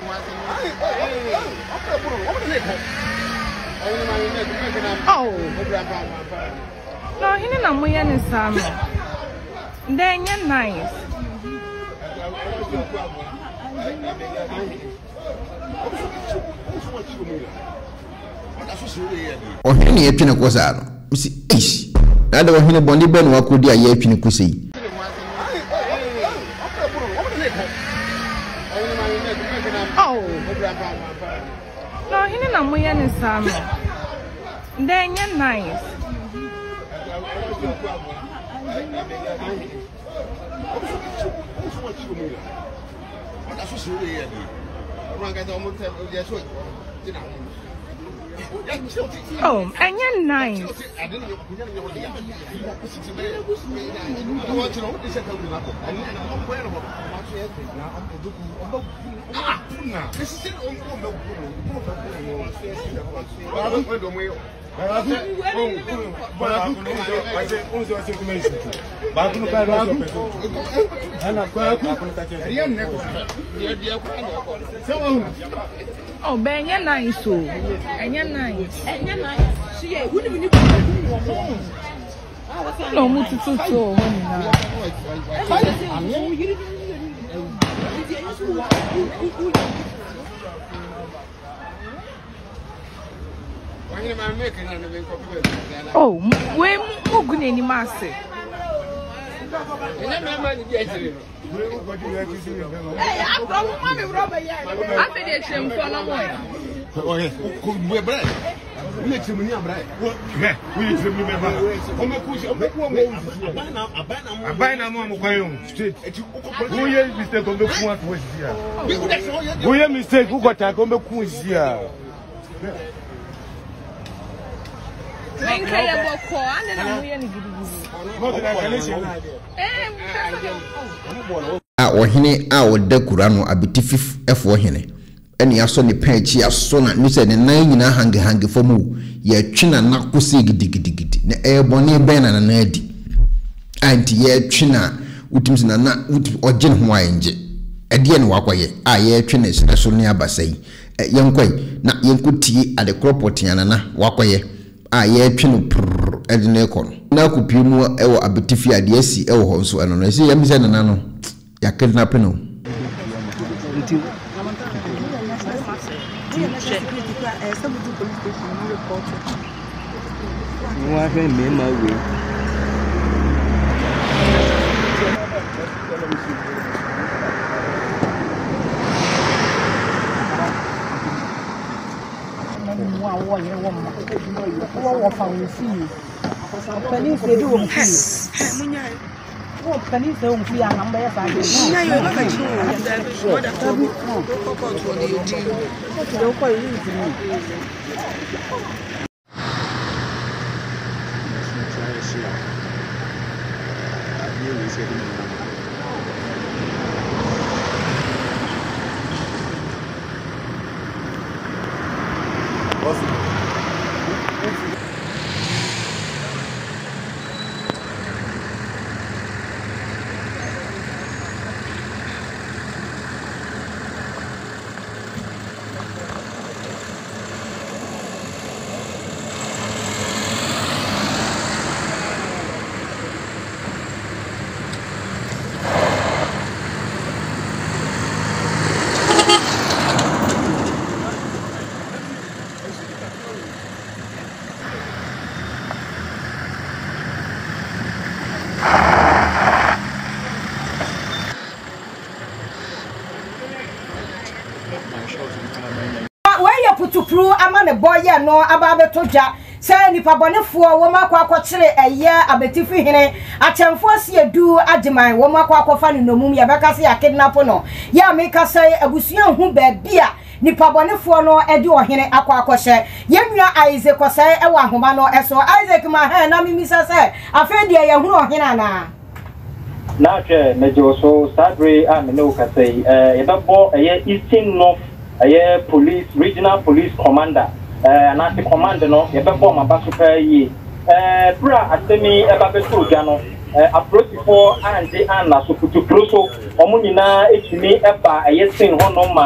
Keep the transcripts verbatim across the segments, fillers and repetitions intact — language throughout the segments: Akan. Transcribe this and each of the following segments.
Oh. No, he didn't know any summer. Then you're nice. Oh, he ain't a cosa. See, ish. I don't want to bondy ben what could you have been pussy. Oh. No, he didn't know any summer. Then you're nice. Oh, and you're nice. Oh, Ben, you're nice, so. And you're nice. And you're nice. See, who do you no, much to so. Oh, we're moving any master. Ah, or hine, our decurano, Abetifihene. And you saw the page, you saw not miss and nine in a hangy hangy for moo. Ye china not pussy diggy diggy. The air bonny ben and an eddy. Auntie ye china, utims and a nut or gin wine. A dear walkway, I ye chinas, and a sonia bassay. A young quay, not young good tea at the cropotty and a walkway. I ye chino prrr at the necon. Now could you more ever Abetifihene, the S C L also, and I see a miss and an anno. Ya kidnapping. What can you say? I'm number five. Yeah, you're not a true. What a trouble. Where you put to prove I'm on a boy, yeah, no, about the toja. Say, if I want to for woman, quacquatre a year, Abetifihene, I can force you do at the mine, woman, quackfan no mummy, Abacasi, a kidnapono. Ya make us say a busion who bear beer. Nipa bone fo no edu ohene akwa akose yemua Isaac ko sai e wa homa no eso Isaac ma ha na mi misa sai afa dia ye hunu ohene ana na che mejo so sadre a me no ka sai eh e bebo eye Eastern North eye police regional police commander eh na ti command no e bebo ma ba so pa yi eh bra atemi e ba be to gya no eh approach for ande an na so kutu proso omo nyina etimi e ba eye sin ho no ma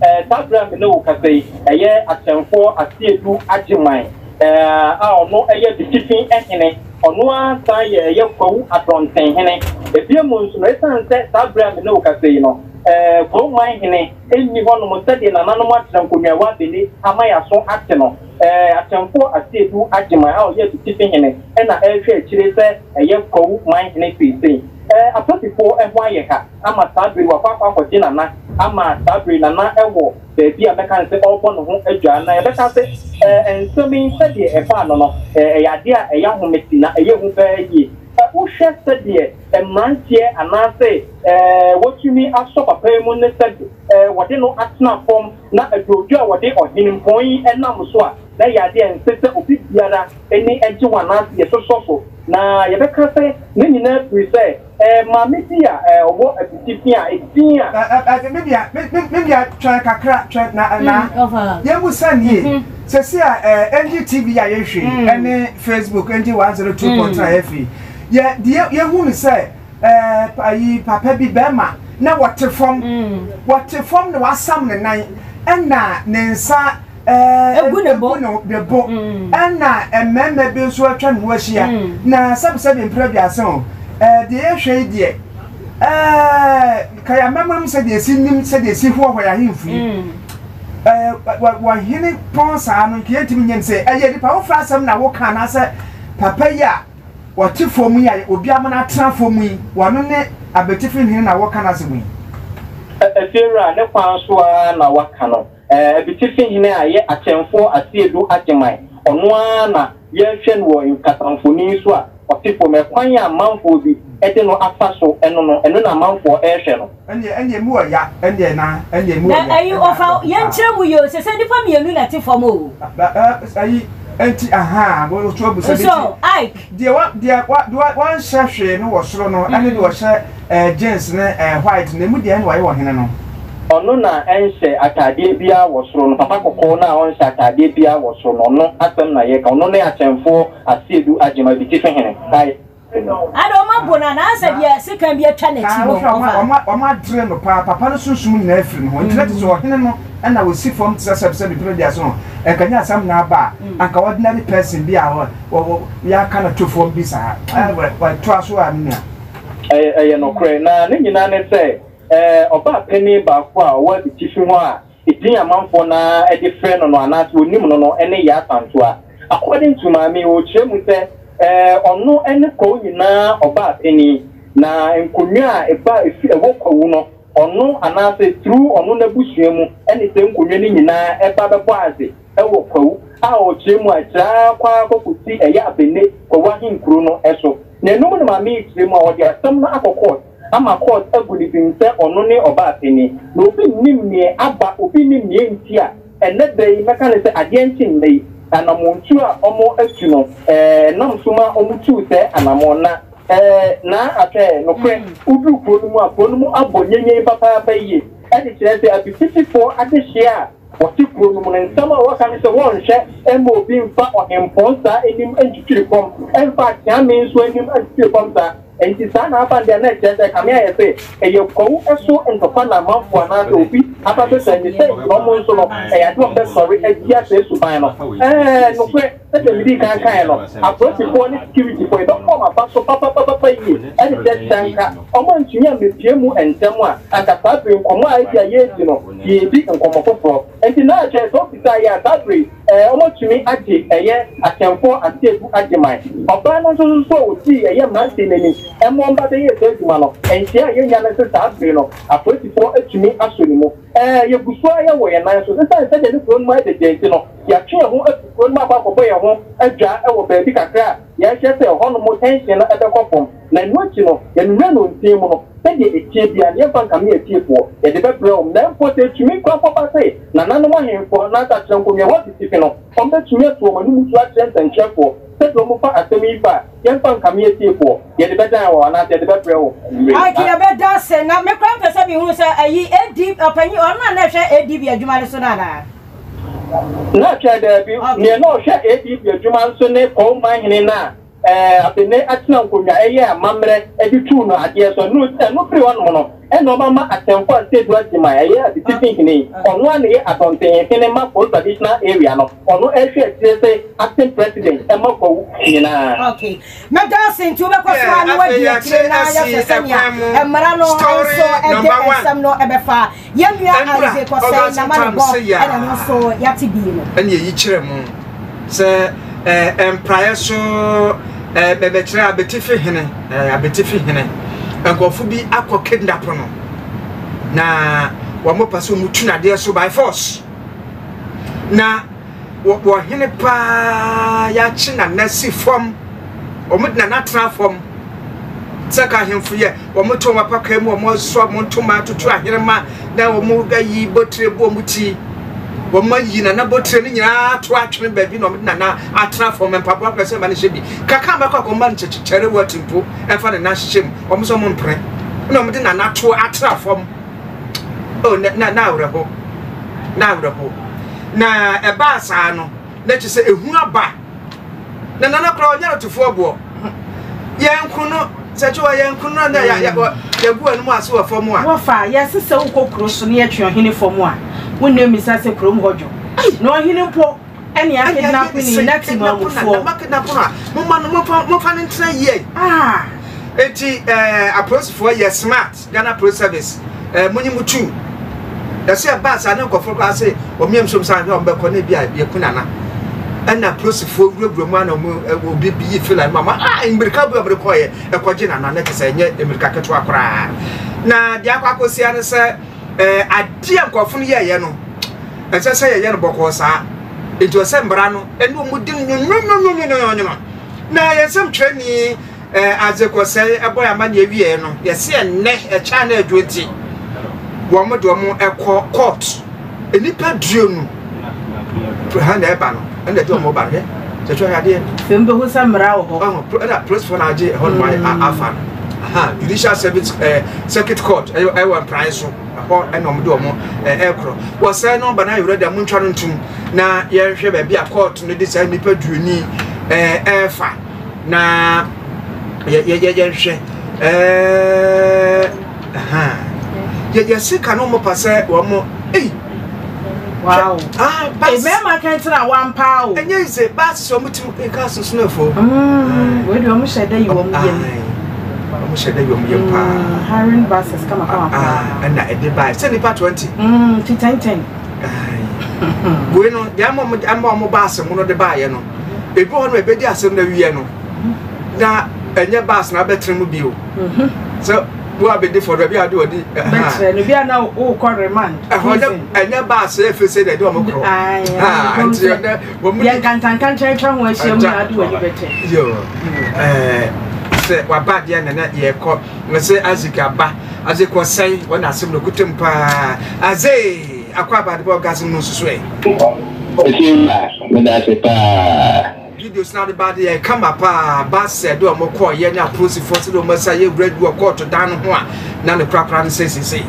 eh tabra me no kasei eye atemfo asiedu agiman eh a ono eye bitifin ehene ono asa ye ye kwawu adonten hene ebiemu nso no esanse tabra me no kasei no eh ko man hene enni hono mo sede na nanom atram konwa wa bele amaya so ate no eh atemfo asiedu agiman a ye bitifin hene ena ehwe akire se eye kwawu man hene pese eh apotifo ehwa ye ka ama tabri wa kwa kwa dina na ama tabri na na ewo bebi a meka nse obo no ho adwa na e beka se eh ensemi se de e fa no no eh yade a eya hometi na eye hu ba yi wo hwe se de emrantie anase eh wotumi aso papa mu ne se eh wode no atena form na adojo a wode ohinmpon enam so a na yade ense se obi biara eni enje wana ye so so na ye beka se ne nyina pri se eh mama dia eh obo Abetifihene a etia eh maybe maybe try kakra try na na ye mu sanie se se a N G T V ya ye hwe ene Facebook N G one oh two point three F ye ye hu ni se eh ayi papa bi bema na wote form wote form na wasam ne nan ena ne nsa eh egu ne bo de bo ena ememme bi so atwa no ahia na sabsabi mprabiase o eh de ehwe die eh kaya memam se de sinim se de si ho ho ya himfu eh wa hini ponsa no ke yetimi nyen se eh di pa wo frasam na wo kana se papa ya wati fomu ya obi amana tra fomu yi wano ne Abetifihene na wo kana se mu efira ne kwan so na waka no eh Abetifihene aye atemfo asiedu agiman ono na ye hwe no nkatamfoni so a otifo me kwan ya manfo bi ede no afaso eno no eno na manfo ehwe no ende ende mu ya ende na ende mu ya na ayi ofa ye nkyere mu yo se se nipa mienu na tifom o ayi enti aha bo to bu se so Ike de wa de wa wan hwehwe no wo soro no ene de wo hye eh jeans ne eh white na mu de ene wa ye wo hene no ono na ense atade bia wo soro no papa kokko na onse atade bia wo soro no no asem na ye ka ono ne atemfo asiedu agiman Abetifihene ai ado ma bona na asa bia sika bia twa na ti no oma oma dre no pa papa no sunsum na afiri no nti so hene no ana wo si form tsa sabse bi pro dia so e kanya asam na ba anka ordinary person bi a wo ya kana to form bi sa wa to so a nna eh eh no kre na ne nyina ne se eh oba peni ba ko a wo Abetifihene a idin amanfo na e de frɛ no no anase onim no no ene ya santo a according to mami o chemu se eh ono ene ko nyina oba peni na nkonwa eba efi ewo kwawu no ono anase through ono na busuamu ene se nkonwa ni nyina eba bebo aze ewo kwawu a o chemu a tra kwa kokuti eya abene kwawa hinkuru no eso na enum na mami chemu a odi asam na akokot ama court aguli binse ono ne oba peni na obi nim ne aba obi nim ne ntia ene dai meka ne se ade enchin dai anamontu a omo atu no eh namsuma omo tu se anamona eh na atwe no kwe udu kro mu a kro mu abonyenye papa baye e de kire se Abetifihene ade hia woti kro mu ne nsama wa kan se won hwe emo obi mfa ohemponsa enim antwitiri kom emfa tiame nso enim antwitiri kom sa enti sana apa ndia na chese kamia yese eye ko eso entofa na manfo na do obi apa to se ni se no nso no e ya do be sorry e dia se suban no eh no kwe se de midi kan kan no Abetifihene ni security for do come apa so papa papa papa yi e de se tanka omo ntumi a mepie mu entemu a akapa pe nkomo a dia yesi no ye bi nkomo kokoro enti na chese officer ya tabri eh omo tumi age eye atemfo asiedu agiman oba no so so oti eye manti neni emo mba de ye teduma no entia ye nya na se tabri no Abetifihene atumi asoni mu eh ye busua ye wo ye nan so se se de pro mu ade de no ya twe ho pro mu aba kobo ye ho adwa e wo ba bi kakra ya hye se ho no mo tension na ebe kopom na nuachi no ye nwe no ntim no se de etie bia ne fa nkame etie fo ye de be pro na mpo se tumi kwa papa se na nanom ahemfo na ta trenko me what is no on be tumi to mo mu tu a trend and check for se do mo fa asemi fa ye fa nkame etie fo ye de be dan wo na ye de be pro ai ki be da se na me kwa pese bi hu se ayi edi opanyi ona na hwe edi bi adwuma so na na na twa da bi ne no hwe edi bi adwuma so ne ko man hene na eh abene atena nkonwa eye amamre edi tu no ade so no no pre won no and no mama at Temple State what my area the teaching on one year at on the cinema for traditional area no or no actually say acting president and Moko okay Madam Saint you because one word you and Marano also and some no ebefa yam ya Isaac was saying na man go and also yati bi and ye chiremu say empire so eh bebekira Abetifihene eh Abetifihene enkofu bi akọ kidnap no na wo mo paso mutu na de so by force na wo hene pa ya chi na nasi form o mo na na transform saka hemfu ye wo mo to mapa kai mo mo so mo to ma tutu ahene ma na wo mo ga yi botre bo muti wo ma yi na na botre ni nyina to atwe ba bi no na na atraform empapa person ma ne shebi kaka ba kwa komba nchechere watimpo enfa ne na hyehem wo mo so mo mpre no mo de na na to atraform oh na na awreho na awreho na e ba sa no na chi se ehu aba na na na kra onya tofo abo yenku no se chi wa yenku no na ya ya gu anu mu ase wa fom a wo fa yes se wo kokro so ne atwe ohene fom a wonne mi sa se krom hojo no ohene mpo ene ya kidnap ni nati ma mufo na kidnap na mo ma no mo fa ne ntra ye ah eti eh approach for ye smart Ghana Pro Service eh munyi mutu da se ba sa na nkofo kwa se o miem som sa na be ko na bia ye kunana ana approach for wurwuru mu ana obi bi feel mama ah imbirika bu abere ko ye e ko gina na na ke se nye imbirika keto akora na dia kwa kosia ne se eh adia nkofo no ye ye no e se se ye ye no boko sa ejo se mbra no ene o mudi nyonyonyonyonyonyo na ye sem twani eh azeko se eboy amane ewie no ye se enne e cha na adwoti wo mo do mo ekọ court enipa duo nu ha na eba no ende do mo ba re se twa ya de fembe ho samra wo ho oh na press for na je ho no afa ha judicial service eh circuit court e e wan price so ho e no mo do mo e kro wo se no ba na yure da mo ntwa no ntum na ye hwe ba bia court no de sa nipa duo ni eh efa na ye ye ye hwe eh ha ye ye sika no mo pase wo mo eh wow ah but e me ma kan tira one pound enye ze bas so mutim e ka so sno fo mm we do mo sheda yi wo mo yem mo sheda yi wo mo yem pa hiring buses kama kama ah na e dey buy say nipa twenty mm ten ten we no dia mo mo mo bas mo no dey buy no e bi ho no e be di asem na wiye no na enye bas na betre mu bi o mhm so wo abedi for be ade odi betre no bia na o ko remand enye bas e fe say dey do mo kro ah anti wo mu ya kantan kan try try ho ahia mu ade odi betre yo eh se wa ba dia na na ye ko me se azika ba aziko sai wona asem no kutem pa azee akwa ba de bo gas no susu e esi me da se pa videos now the body e kama pa ba se do mo ko ye na approach force do mo say ye ready wo court dan ho a na ne krakra ne say say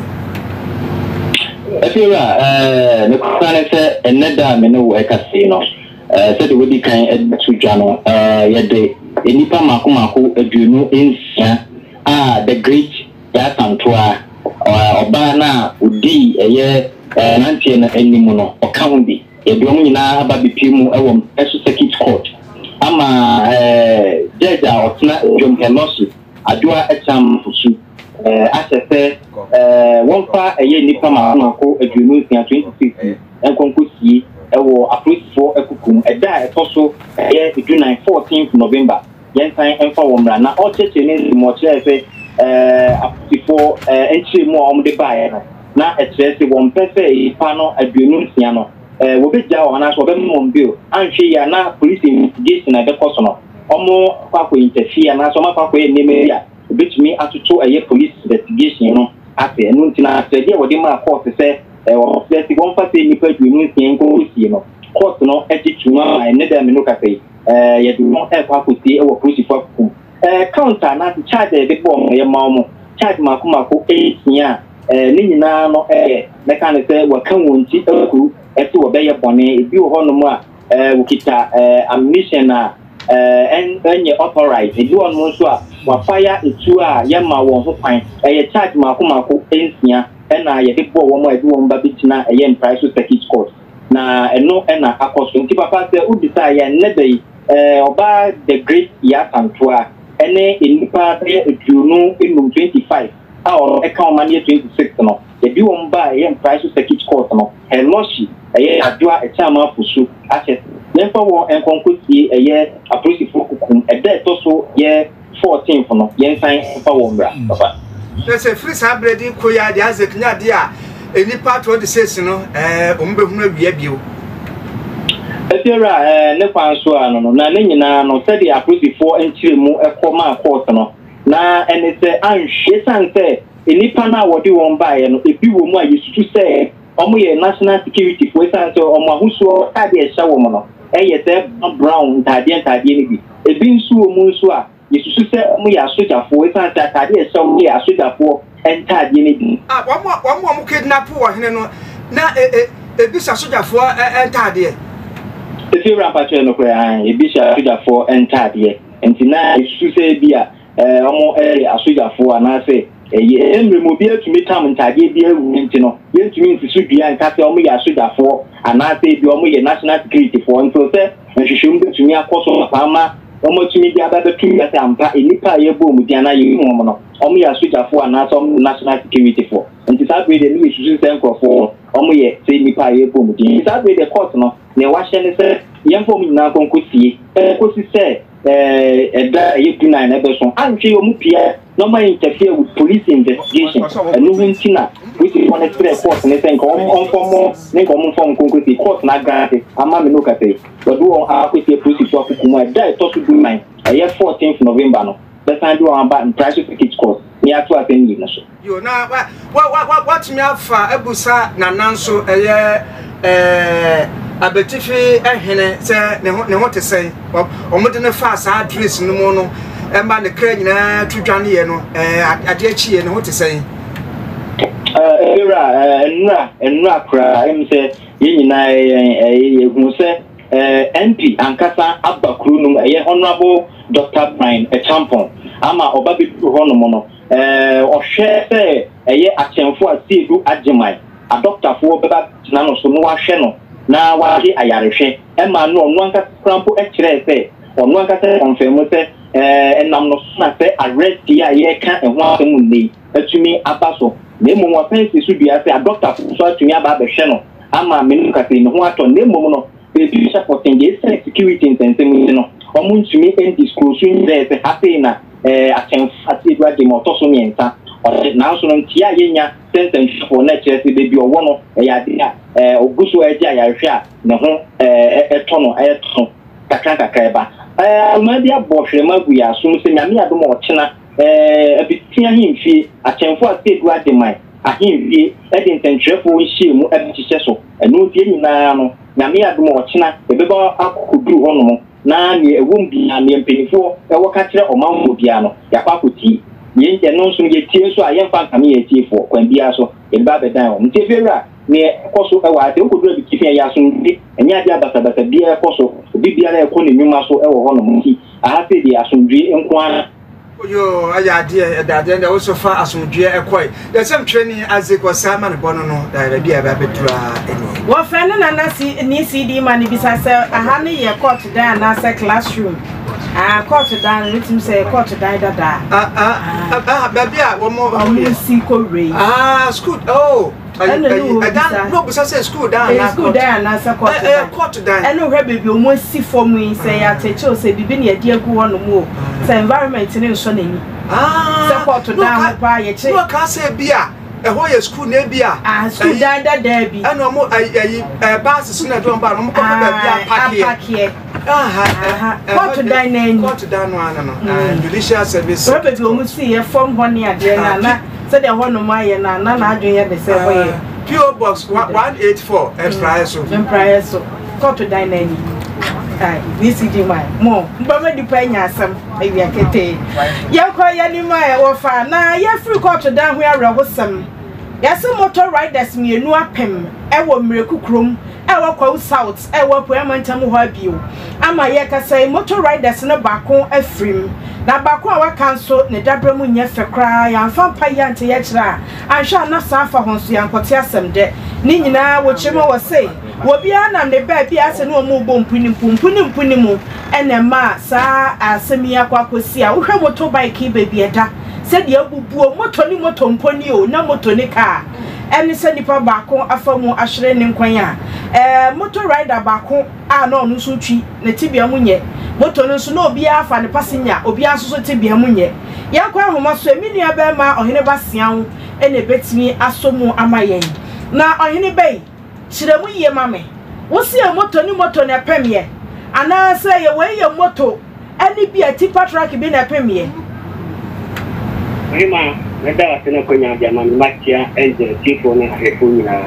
esi ra eh me ko na se eneda me no e ka se no eh se de wodi kan e tu dwa no eh ye de enipa mako mako aduonu ensia ah the great ya santoa oba na odi eye nantie na enimu no o kan bi ye do mo nyina aba bipimu e wo eso circuit court ama eh jeja otna jom helosu adwa echam fusu eh asese eh wonfa eye nipa ma na ko aduonu twenty sixteen enkonkosie ewo approach for ekukum eda etoso eye June fourteenth November yentan enfa womra na ocheche ne mo chefe eh approach for eh enchi mu omde bae na etrese won pese ipa no aduonu sia no eh wo be ja ona so be mo mbio anhwe ya na police investigation na de koso no omo kwa ko interfere na so ma kwa ko eneme ya obetumi atoto eye police investigation no ate enu ntina ate dia wo de ma court se eh wo se ti won fa se ni pa aduonu sia nko si no court no etituma ene da me no ka sei eh ye du no e kwa ko ti e wo police for ku eh counter na charge de bom ye ma mo charge ma ko ma ko e sia eh ni nyina no eh me kan se wa kan wonti eku esi wo be ye bone ebi wo hono mu a eh wukita eh ammunition na eh en enye authorized ebi won mo so a wa fire etu a ye ma won ho kwan e charge mako mako ensia e na ye de bo wo mo e de won ba bitina e ye price circuit court na eno e na akoso nti papa se udisa ye ne dey eh oba the great ya tantoa ene enipa de edunu enum twenty-five a o e ka o manie twenty-six no e bi won ba ye price circuit court no e loshi e ye adwa e chama fusu ache nempa wo enkonkosi e ye aprosi fokukum e de to so ye fourteen no ye san fa wo mbra papa there's a free sabredi koya de azeknya de a enipa twenty-six no eh ombehunu awia bio Efira eh ne kwanso ano no na ne nyina no se de aprosi fo enchiremu ekoma court no na ene se anhwe san se enipa na wodi won bae no ebi wo mu a yesutu se omo ye national security for san se omo ahuso ade e hya wo mo no eye se brown tade tade ni bi ebi nsu wo mu nsu a yesutu se omo ya soja fo san se tade e hya wo ya soja fo entade ni bi ah wo mo wo mo kidnap wo hene no na e ebi sa soja fo entade If you ramp no kwa e bi sha soja fo entade enti na yesutu se bi a eh omo eh asoja fo anase eh emre mo bi atumi tam ntade bi awu enti no yentumi nsisu dua nka se omo ya asoja fo anase bi omo ye national security fo nso se nhwehwem betumi akoso pama omo tumi bi aba betumi ase ampa enipa ye bo mu dia na ye mu no omo ya asoja fo anase omo national security fo enti sa be de ni yesusu se nkrofo omo ye se enipa ye bo mu dia sa be de court no ne wa hye ne se yemfo mu na konkosie eh kosi se eh eda ye two nine ebe so anhwe omu pia no ma interfere with police investigation and no wintina which is one express court ne sen ko on form ne ko mun form konkosie court na grant ama me no ka say but do on akosie police to akukumu eda to so do nine eh fourteenth November no the time do on ba price ticket court ni atu apendi no so yo na what what what me afa ebusa na nanso eh eh Abetifihene se ne ho ne ho te sei omode ne fa sa address no mu no e ma ne kra nyina twudwane ye no eh ade achi ye ne ho te sei eh era enra enra kra em se ye nyina eh hu se eh M P ankasa abakru no eh honorable Doctor Brian Echampon ama obabi ho no mo no eh ohwe se eh achemfo asiedu agimai a doctor fo beba tina no so no wa hwe no na waje ayarehwe e ma no no anka crampo e kire se ono anka se confirm se eh enam no na se arrest ya ye ka e ho asem ni atumi abaso na emu wa fence su bia se a doctor so atumi aba be hwe no ama menu ka se ne ho ato na emu no be bi supporting the security intensity no omu ntumi en disclose ni se happy na eh atem ati ade mo to so mienta na so no ntia yenya sentence for na chese be bi owo no e ya de eh oguso eje ayarehwe a ne ho eh eto no eto kakra kakra ba eh ma dia bohwe magu ya so se nyame adom ochena eh abitia himfie atemfo atedu ademai ahimfie e de ntentrefo nhie mu abichiche so eno die nyina no nyame adom ochena ebeba akodu ho no na ne ewom bi na ne mpenifo e wo ka kire omanfo bia no yakwa koti yenje no so ye tie so ayen fa nkame ye tie fo kwan bia so e ba bedan o mtie fewra ne koso e wa de okodu bi kifia ya so ndi enya dia basa basa bia koso obi bia na e ko ne nyuma so e wo ho no mti aha se di asomdwe enko ana yo aya de e da de wo so fa asomdwe e koi the same training as e ko sama ne bono no da bia ba betura eni wo fa ne na na si ni C D man bi sa se aha ne ye court da na se classroom ah court down written say court down dada ah ah ah baby a wo mo si ko re ah school oh I don't know because say school down na school down na say court eh court down e no hwe baby o mo si form yin say ya teacher say bibi na ye agu ho no mo say environment ni so na ni ah say court down pa ye che no ka say bia e ho ye school na bia ah school down dada bi e no mo ayi bus so na do mba no mo ko bia park here aha court down na ni court down no ana no judicial service so baby o mo si ye form ho ni ade na na say the ho no maye na na na adwen ye be say boy P O Box one eighty-four Empire so Empire so court down na ni ai ni C D man mo mbama di pa nya asam ayi akete ye ko ye ni mai wo fa na ye free court down ho arehosam yase motor riders mienu apem e wo mreku krom e wo kwa south e wo poemantam ho abio ama ye ka say motor riders no bako afrim na baako a waka nso ne dabra mu nyɛ fɛ koraa yɛamfa mpa yi ante yɛkyerɛ a anhwɛ a na saa afa ho nso yɛnkɔte asɛm dɛ ne nyinaa wɔkyerɛ mu wɔ sei wɔbiara nam ne baa bi ase ne ɔmo bɔ mpuni mpuni mpuni mu ɛna ma saa asɛm yi akɔ akɔsi a wohwɛ moto bike baabi ɛda sɛdeɛ abubuo moto ne moto mponi o na moto ne kaa ɛne sɛ nipa baako afa mu ahyerɛ ne nkwan a ɛɛ moto rider baako a na ɔno nso twi ne tibia mu nyɛ moto no nso na obiara afa ne passenger obiara nso so tibia mu nyɛ yɛnkɔ ahoma so emi nua bɛrima ɔhene basiawo ɛna ebetumi aso mu ama yɛn na ɔhene bɛyi kyerɛ mu yie ma me wosi yɛ moto ne moto na pɛm yɛ anaasɛ yɛ wei yɛ moto ɛne bi a tipa truck bi na pɛm yɛ Rima, nada wasena kwenye jamani machia enje tifo na hefuni na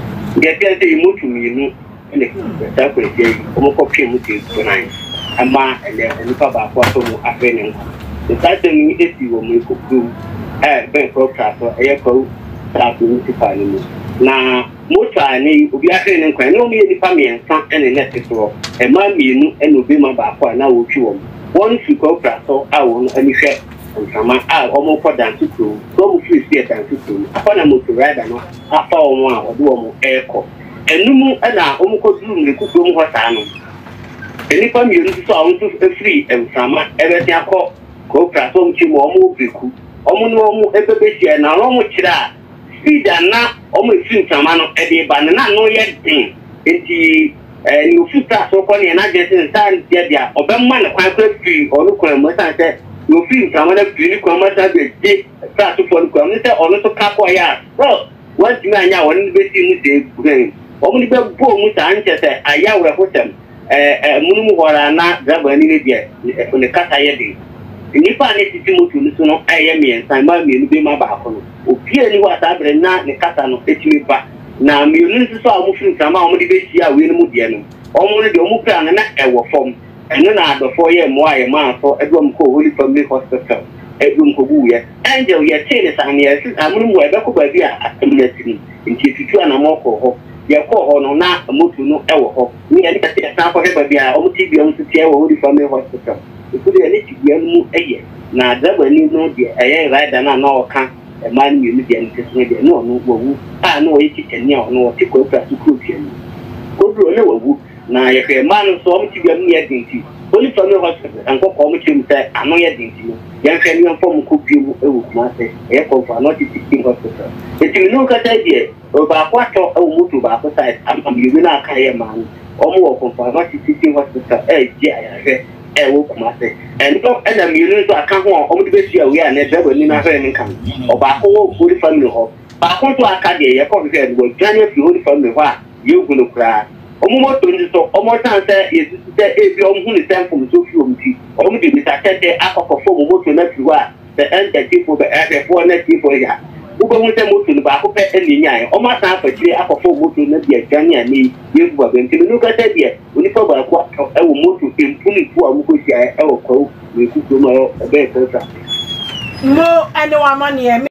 ngepia se imutu minu ene ta ko se omo ko pie mutu tonai ama ele nipa ba ko so mu afene nko the time ni esi wo mu ko ku eh ben ko traso e ko traso ni tipa ni na moto ni obi afene nko na omo ye nipa miensa ene net so e ma minu ene obi ma ba ko na wo twi wo won fi ko traso a wo ani hwe Sama ah omo ko dance to so mo free see dance to afana motor rider no afa omo a odo omo eko enum na omo ko duru ne kuku omo hosa no enipa mi yenu so awon to free em sama ebe ti akọ ko pra so mchi mo omo obeku omo no omo ebebe sia na omo kira speed na omo free sama no ebe ba na no ye din enti eh ni ofuta so ko ne na jesin san dia dia obemma ne kwan kra free onu kwan mo san se no film kamera clinic kwa mata be je ta to for kwa nse ono to kapo ya bro what me anya won be si mu de bugan o mu be bo mu ta nche se aya wura hotem eh eh munu mu hora na driver ni ne dia ne kata ye de ni pa ne titi moto ni so no aye me ensan ma me ni be ma ba ko no obi ani wa ta bre na ne kata no etimi ba na me ni so a mu film kama o mu de be si a we ni mu de no o mu ne de o mu plan na e wo fom eno na adofo ye mo aye ma so edom ko Holy Family Hospital edom ko buye angel ye tele san ye si amunu mo ebe ko ba bi a atemnatini nti tutu ana mo ko ho ye ko ho no na motu no e wo ho ni ye ka te san ko he ba bi a o mu ti bi o mu ti e wo Holy Family Hospital iku de ni ti bi mu eye na adaba ni no de eye rider na na o kan e ma ni mi de ni te de no no wo wu a no ye ti tani a no ti ko pra su ku tiani ko duro ne wo wu na ye hwe man so om ti biam ye dinti Holy Family Hospital anko ko mo chim say ano ye dinti no ye hwe ni fom ko biu e wo kuma say e ko fa no ti ti hospital e ti no ka ta die o ba kwa to e wo mutu ba ko sai am am yu na aka ye man o mo ko fa no ti ti hospital e je ya hwe e wo kuma say en ko e na mi no so aka ho o mo de be sia we a na de ba ni na hwe ni kan o ba ko wo Holy Family ho ba ko to aka de ye ko hwe wo janye fi Holy Family ho a ye gunu kra omo moto ndi so omo tan se yesu se e bi omo hu ni tempo so fi omo ti omo de bita tete akoko fo moto na fi wa the end people the f four na people ya ugo hu se moto ni ba ko pe eni nyan omo tan fa kire akoko moto na bia gani ani yesu ba ben ti no ka te bia oni fa ba ko e wo moto empuni fu amu ko sia e wo ko we ku ko mo e be ko ta mo ene wa mane